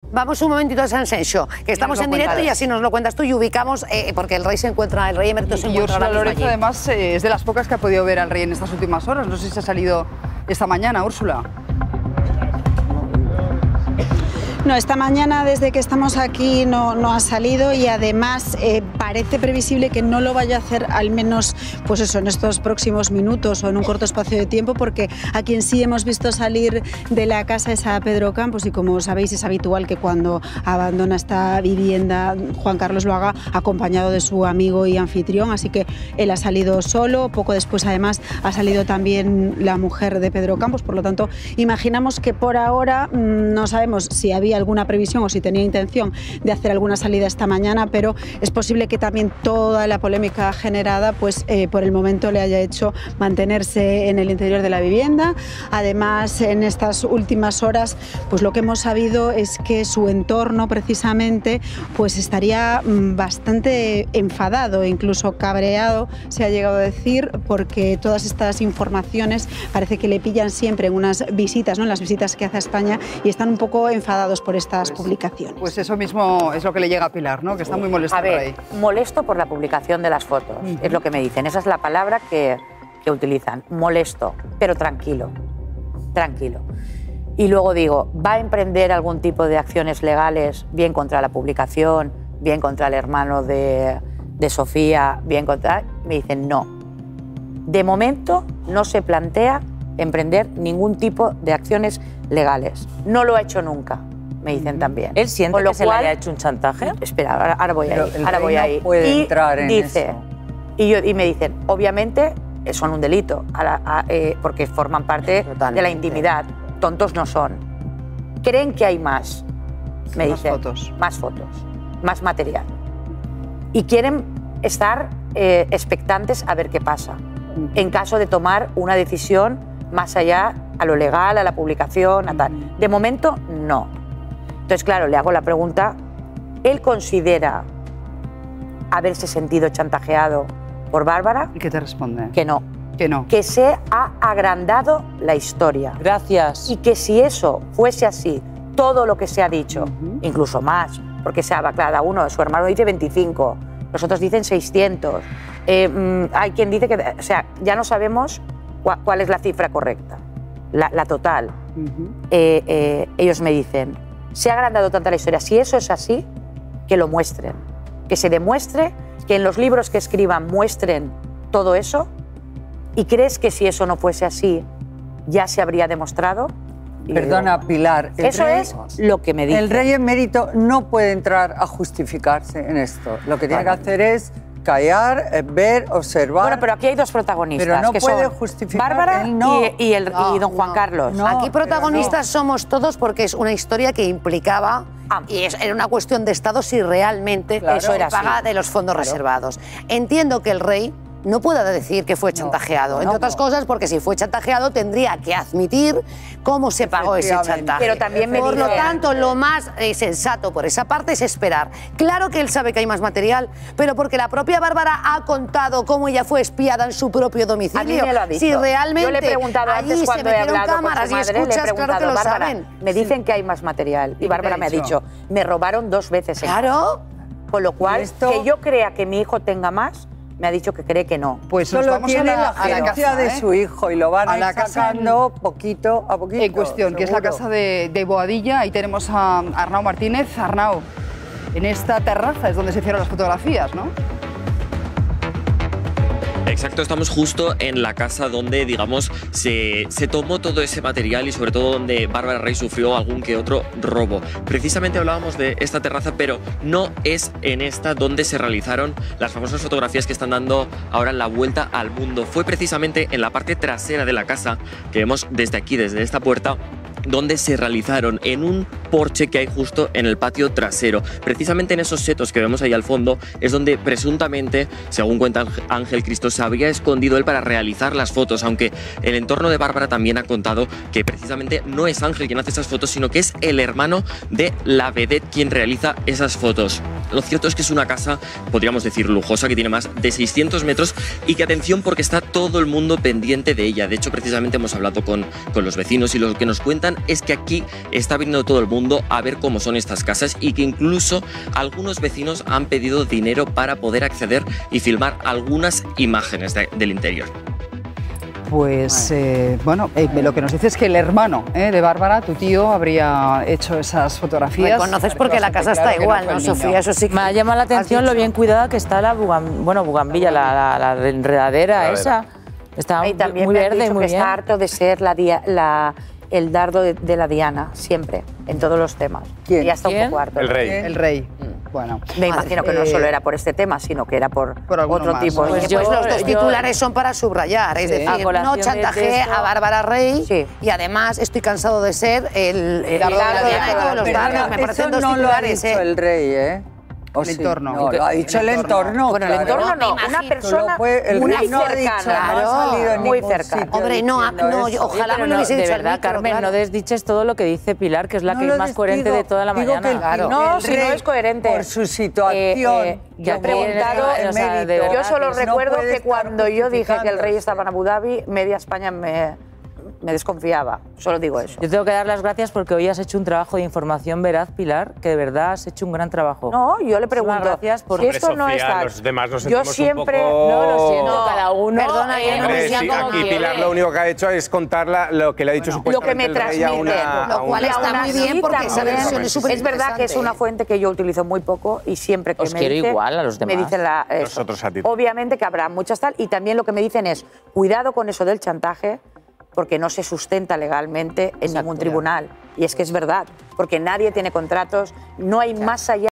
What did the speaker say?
Vamos un momentito a San Sencho, que estamos en directo y así nos lo cuentas tú y ubicamos, porque el rey emérito se encuentra ahora mismo Lorenzo, allí. además, es de las pocas que ha podido ver al rey en estas últimas horas. No sé si se ha salido esta mañana, Úrsula. No, esta mañana desde que estamos aquí no ha salido y además parece previsible que no lo vaya a hacer al menos pues eso, en estos próximos minutos o en un corto espacio de tiempo, porque a quien sí hemos visto salir de la casa es a Pedro Campos y como sabéis es habitual que cuando abandona esta vivienda Juan Carlos lo haga acompañado de su amigo y anfitrión, así que él ha salido solo, poco después además ha salido también la mujer de Pedro Campos, por lo tanto imaginamos que por ahora no sabemos si había alguna previsión o si tenía intención de hacer alguna salida esta mañana, pero es posible que también toda la polémica generada pues por el momento le haya hecho mantenerse en el interior de la vivienda. Además, en estas últimas horas pues lo que hemos sabido es que su entorno precisamente pues estaría bastante enfadado, incluso cabreado, se ha llegado a decir, porque todas estas informaciones parece que le pillan siempre en unas visitas, ¿no? En las visitas que hace a España, y están un poco enfadados por estas publicaciones. Pues eso mismo es lo que le llega a Pilar, ¿no? Que está muy molesto. A ver, molesto por la publicación de las fotos, es lo que me dicen. Esa es la palabra que utilizan, molesto, pero tranquilo, tranquilo. Y luego digo, ¿va a emprender algún tipo de acciones legales, bien contra la publicación, bien contra el hermano de Sofía, bien contra...? Me dicen, no. De momento no se plantea emprender ningún tipo de acciones legales. No lo ha hecho nunca, me dicen también. ¿Él siente Con lo que se le haya hecho un chantaje? Espera, ahora voy ahí. El Ahora rey voy no ahí. puede Y entrar en dice, eso. y me dicen, obviamente son un delito, porque forman parte de la intimidad. Tontos no son. Creen que hay más, me dicen. Más fotos, más material. Y quieren estar expectantes a ver qué pasa, en caso de tomar una decisión más allá a lo legal, a la publicación, a tal. De momento, no. Entonces, claro, le hago la pregunta, ¿él considera haberse sentido chantajeado por Bárbara? ¿Y qué te responde? Que no. Que no. Que se ha agrandado la historia. Gracias. Y que si eso fuese así, todo lo que se ha dicho, incluso más, porque cada uno, su hermano dice 25, los otros dicen 600, hay quien dice que, o sea, ya no sabemos cuál es la cifra correcta, la total. Ellos me dicen, se ha agrandado tanto la historia, si eso es así, que lo muestren, que se demuestre, que en los libros que escriban muestren todo eso. ¿Y crees que si eso no fuese así, ya se habría demostrado? Perdona, Pilar. Eso es lo que me dice. El rey emérito no puede entrar a justificarse en esto. Lo que tiene que hacer es callar, ver, observar. Bueno, pero aquí hay dos protagonistas. Pero no que puede son justificar. Bárbara No. y don Juan Carlos. No, Aquí protagonistas somos todos porque es una historia que implicaba, y era una cuestión de Estado si realmente eso era paga de los fondos reservados. Entiendo que el rey no pueda decir que fue chantajeado, entre otras cosas porque si fue chantajeado tendría que admitir cómo se pagó ese chantaje. Pero también por lo tanto, lo más sensato por esa parte es esperar. Claro que él sabe que hay más material, pero porque la propia Bárbara ha contado cómo ella fue espiada en su propio domicilio. A mí me lo ha dicho. Si realmente yo le he preguntado allí antes cuando se he metieron hablado cámaras con su madre, y escuchas, le he preguntado, claro que lo Bárbara, saben. me dicen que hay más material. Y Bárbara me ha dicho, me robaron 2 veces. Claro. Con lo cual, que yo crea que mi hijo tenga más, me ha dicho que cree que no. Pues solo tiene la agencia de su hijo y lo van a ir sacando poquito a poquito. En cuestión, que es la casa de Boadilla. Ahí tenemos a Arnau Martínez. Arnau, en esta terraza es donde se hicieron las fotografías, ¿no? Exacto, estamos justo en la casa donde, digamos, se tomó todo ese material y sobre todo donde Bárbara Rey sufrió algún que otro robo. Precisamente hablábamos de esta terraza, pero no es en esta donde se realizaron las famosas fotografías que están dando ahora la vuelta al mundo. Fue precisamente en la parte trasera de la casa que vemos desde aquí, desde esta puerta, donde se realizaron en un porche que hay justo en el patio trasero. Precisamente en esos setos que vemos ahí al fondo es donde presuntamente, según cuenta Ángel Cristo, se habría escondido él para realizar las fotos, aunque el entorno de Bárbara también ha contado que precisamente no es Ángel quien hace esas fotos, sino que es el hermano de la vedette quien realiza esas fotos. Lo cierto es que es una casa, podríamos decir, lujosa, que tiene más de 600 metros y que, atención, porque está todo el mundo pendiente de ella. De hecho, precisamente hemos hablado con los vecinos y lo que nos cuentan es que aquí está viniendo todo el mundo a ver cómo son estas casas y que incluso algunos vecinos han pedido dinero para poder acceder y filmar algunas imágenes del interior. Pues lo que nos dice es que el hermano de Bárbara, tu tío, habría hecho esas fotografías. Me conoces porque la casa está igual, ¿no, Sofía? Eso sí que me ha llamado la atención lo bien cuidada que está la bugambilla, la enredadera esa. Está también muy verde, muy bien. Está harto de ser el dardo de la Diana, siempre, en todos los temas. ¿Quién? Ya está un poco harto. El rey. El rey. Bueno, me imagino que no solo era por este tema, sino que era por otro más, tipo. Pues los dos titulares son para subrayar, es decir, no chantajeé a Bárbara Rey y además estoy cansado de ser el dardo de todos los dardos. Me parecen dos titulares. El rey, ¿eh? El entorno. No, lo ha dicho el entorno. Bueno, el entorno no, una persona muy cercana. Hombre, no, ojalá me lo hubiese dicho. De verdad, Carmen, no desdiches todo lo que dice Pilar, que es la que es más coherente de toda la mañana. No, si no es coherente. Por su situación. Yo he preguntado, yo solo recuerdo que cuando yo dije que el rey estaba en Abu Dhabi, media España me desconfiaba, solo digo eso. Yo tengo que dar las gracias porque hoy has hecho un trabajo de información veraz, Pilar, que de verdad has hecho un gran trabajo. No, yo le pregunto, gracias por si esto Sofía, no está... los demás nos yo sentimos siempre... un poco... No, lo siento, cada uno... Perdona, aquí Pilar lo único que ha hecho es contar lo que le ha dicho supuestamente lo que me el rey a una... Lo cual está muy bien porque esa versión es súper interesante. Es verdad que es una fuente que yo utilizo muy poco y siempre que os quiero igual a los demás. Me dicen nosotros a ti. Obviamente que habrá muchas tal, y también lo que me dicen es, cuidado con eso del chantaje, porque no se sustenta legalmente en ningún tribunal. Y es que es verdad, porque nadie tiene contratos, no hay más allá